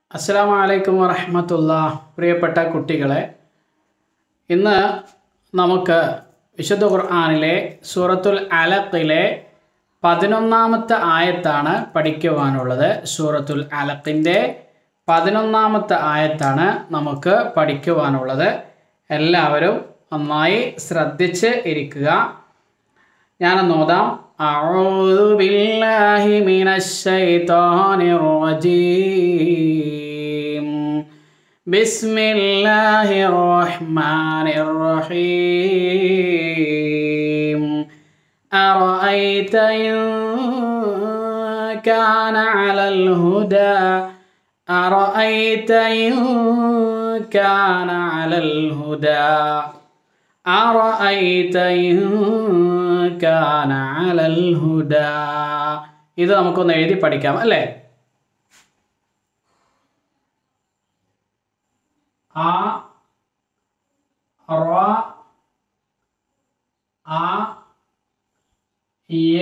അസ്സലാമു അലൈക്കും വറഹ്മത്തുള്ളാഹി. പ്രിയപ്പെട്ട കുട്ടികളെ, ഇന്ന് നമുക്ക് വിശുദ്ധ ഖുർആനിലെ സൂറത്തുൽ അലഖിലെ 11ാമത്തെ ആയത്താണ് പഠിക്കുവാനുള്ളത്. സൂറത്തുൽ അലഖിൻ്റെ 11ാമത്തെ ആയത്താണ് നമുക്ക് പഠിക്കുവാനുള്ളത്. എല്ലാവരും നന്നായി ശ്രദ്ധിച്ച് ഇരിക്കുക. ഞാനൊന്നോതാം. അഊദു ബില്ലാഹി മിനശ് ശൈത്വാനിർ റജീം. ബിസ്മില്ലാഹിർ റഹ്മാനിർ റഹീം. അറഅയ്ത ഇൻ കാന അലൽ ഹുദാ അറഅയ്ത ഇൻ കാന അലൽ ഹുദാ അറഅയ്ത ഇൻ കാന അലൽ ഹുദാ. ഇത് നമുക്കൊന്ന് എഴുതി പഠിക്കാം അല്ലേ? ആ റ ആ യ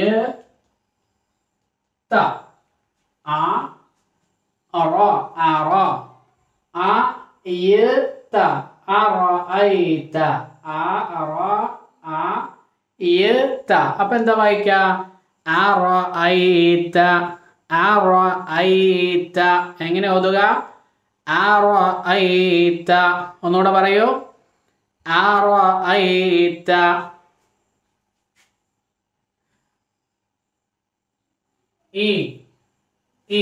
ത ആ റ അറ ആ യ ത അറഅയ്ത ആ റ ആ യ ത. അപ്പൊ എന്താ വായിക്കുക? അറഅയ്ത അറഅയ്ത. എങ്ങനെ ഓതുക? അറഅയ്ത. ഒന്നുകൂടെ പറയൂ. അറഅയ്ത. ഇ ഇ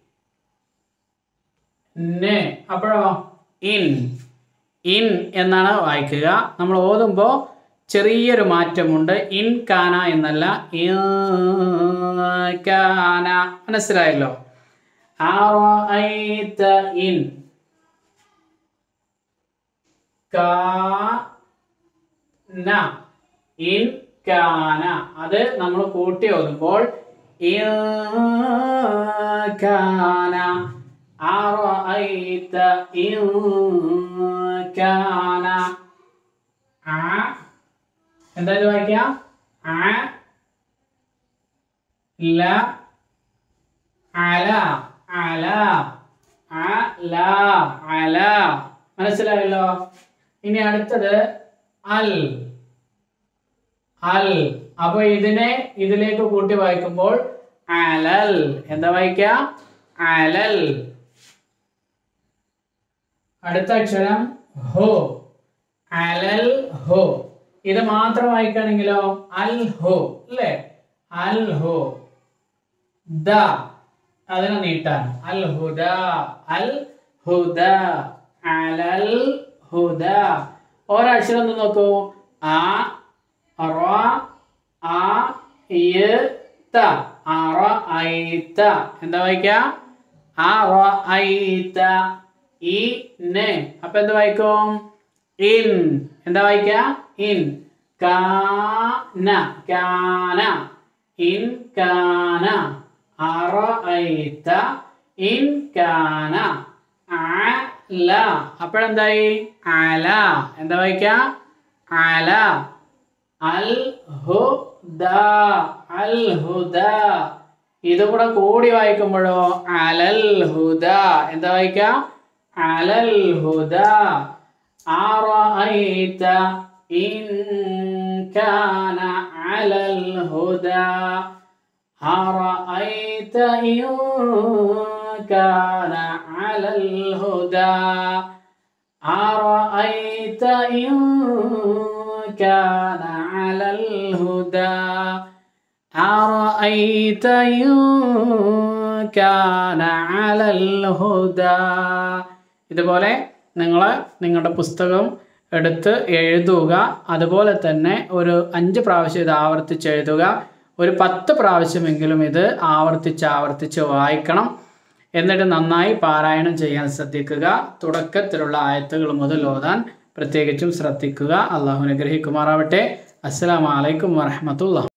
നെ. അപ്പോഴോ ഇൻ ഇൻ എന്നാണ് വായിക്കുക. നമ്മൾ ഓതുമ്പോൾ ചെറിയൊരു മാറ്റമുണ്ട്. ഇൻ കാന എന്നല്ല, കാന. മനസ്സിലായല്ലോ? അറഅയ്ത ഇൻ കാന ഇൻ കാന. അത് നമ്മൾ കൂട്ടി ഓതുമ്പോൾ ഇൻ കാന അറഅയ്ത ഇൻ കാന. ആ എന്തായാലും വായിക്കാം. അ ല അല അല അല അല. മനസ്സിലായല്ലോ? ഇനി അടുത്തത് അൽ അൽ. അപ്പൊ ഇതിനെ ഇതിലേക്ക് കൂട്ടി വായിക്കുമ്പോൾ അലൽ. എന്താ വായിക്ക? അലൽ. അടുത്ത അക്ഷരം ഹോ. അലൽ ഹോ. ഇത് മാത്രം വായിക്കുകയാണെങ്കിലോ അൽ ഹോ അല്ലേ? അൽ ഹോ. ദ അതിനെ നീട്ടാൻ അൽ ഹുദ അൽ ഹുദ അലൽ ഹുദ. ഒരക്ഷരം ഒന്ന് നോക്കൂ. ആ റ ആ യ ത അറഅയ്ത. എന്താ വായിക്ക? അറഅയ്ത. ഈ നെ. അപ്പൊ എന്താ വായിക്കും? ഇൻ. എന്താ വായിക്ക? ഇൻ. കാന കാന ഇൻ കാന അറഅയ്ത ഇൻ കാന അല. അപ്പോഴെന്തായി? അല. എന്താ വായിക്ക? അല. അൽ ഹുദ അൽ ഹുദ. ഇതും കൂടെ കൂടി വായിക്കുമ്പോഴോ അലൽ ഹുദ. എന്താ വായിക്ക? അലൽ ഹുദ. അറഅയ്ത ഇൻ കാന അലൽ ഹുദ അറഅയ്ത ഇൻ കാന അലൽ ഹുദ അറഅയ്ത ഇൻ കാന അലൽ ഹുദ അറഅയ്ത ഇൻ കാന അലൽ ഹുദ. ഇതുപോലെ നിങ്ങളുടെ പുസ്തകം എടുത്ത് എഴുതുക. അതുപോലെ തന്നെ ഒരു 5 പ്രാവശ്യം ഇത് ആവർത്തിച്ച് എഴുതുക. ഒരു 10 പ്രാവശ്യമെങ്കിലും ഇത് ആവർത്തിച്ച് വായിക്കണം. എന്നിട്ട് നന്നായി പാരായണം ചെയ്യാൻ ശ്രദ്ധിക്കുക. തുടക്കത്തിലുള്ള ആയത്തുകൾ മുതൽ ഓതാൻ പ്രത്യേകിച്ചും ശ്രദ്ധിക്കുക. അള്ളാഹു അനുഗ്രഹിക്കുമാറാവട്ടെ. അസ്സലാമു അലൈക്കും വറഹ്മത്തുള്ളാഹി.